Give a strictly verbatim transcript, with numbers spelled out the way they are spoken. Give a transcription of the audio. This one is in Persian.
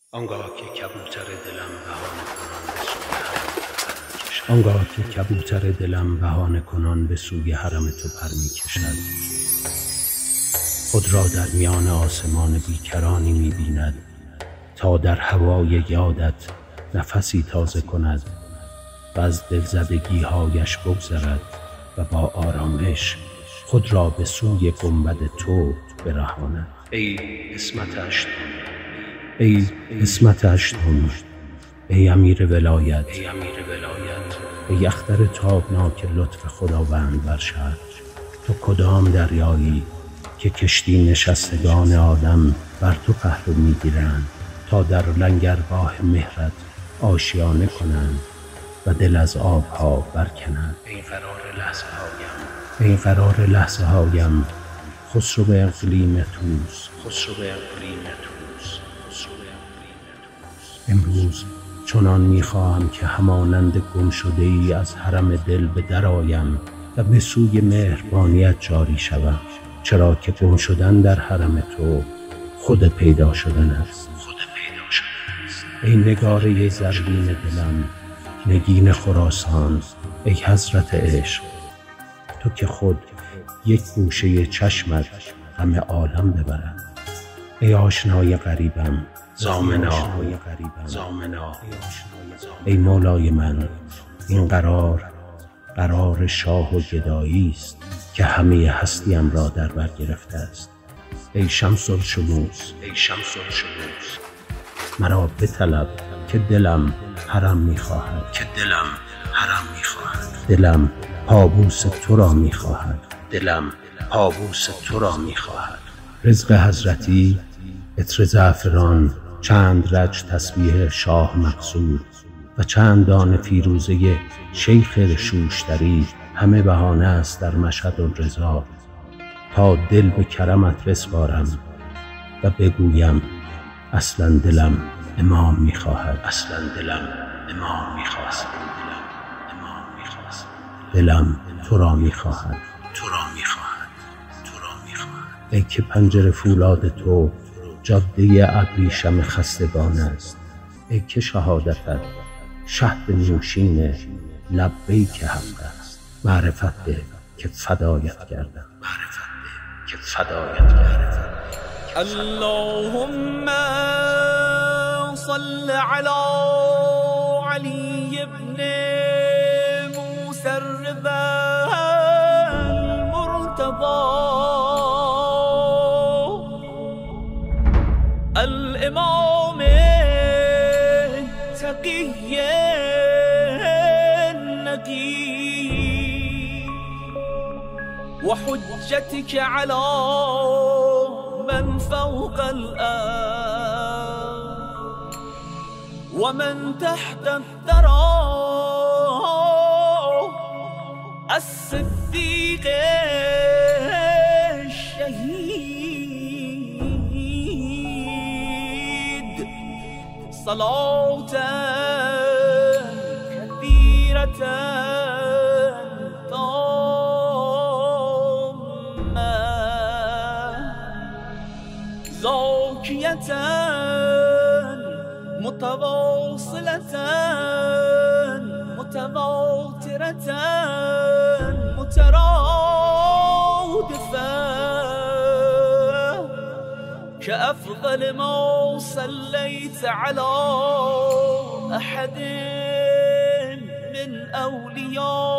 آنگاه که کبوتر دلم بهانه کنان به سوی حرم تو پر می‌کشد. آنگاه که کبوتر دلم بهانه کنان به سوی حرم تو پر می‌کشد، خود را در میان آسمان بیکرانی می‌بیند تا در هوای یادت نفسی تازه کند و از دلزدگی‌هایش بگذرد و با آرامش خود را به سوی گنبد تو برهاند. ای عصمت هشتم، ای عصمت هشتم، ای امیر ولایت، ای امیر ولایت، ای اختر تابناک لطف خداوند بر شهر. تو کدام دریایی که کشتی نشستگان آدم بر تو پهلو میگیرند تا در لنگرگاه مهرت آشیانه کنند و دل از آبها برکنند. ای قرار لحظه هایم، ای قرار لحظه هایم، خسرو اقلیم طوس. خسرو اقلیم طوس، خسرو اقلیم طوس. امروز چنان میخواهم که همانند گم شده ای از حرم دل به در آیم و به سوی مهربانیت جاری شوم، چرا که گم شدن در حرم تو خود پیدا شدن است. خود پیدا شده است. ای نگاره زرین دلم، نگین خراسان، ای حضرت عشق، تو که خود یک گوشه چشمت غم عالم ببرد. ای آشنای غریبم، زامنا، آشنای غریبم، زامنا، ای مولای من، این قرار قرار شاه و گدایی است که همه هستیم را در بر گرفته است. ای شمس الشموس، ای شمس الشموس، مرا بطلب که دلم حرم میخواهد، که دلم حرم میخواهد، دلم پابوس تو را میخواهد، دلم پابوس تو را میخواهد. رزق حضرتی، عطر زعفران، چند رج تسبیح شاه مقصود و چند دانه فیروزه شیخ شوشتری همه بهانه است در مشهد الرضا تا دل به کرمت بسپارم و بگویم اصلا دلم امام میخواهد، اصلا دلم امام میخواهد، دلم امام میخواهد، دلم تو را میخواهد، تو را میخواهد، تو را میخواهد. ای که پنجره فولاد تو جاده ابریشم خستگان است، ای که شهادتت شهد نوشین لبیک حق است. معرفت ده که فدایت کردم، معرفت ده که فدایت کردم. اللهم صل على علي بن موسى الرضا المرتضى الإمام التقي النقي وحجتك على من فوق الأرض ومن تحت الثرى الصديق الشهيد صلاة كثيرة زاكية متواصلة متواترة مترادفة كأفضل ما صليت على أحد من أولياء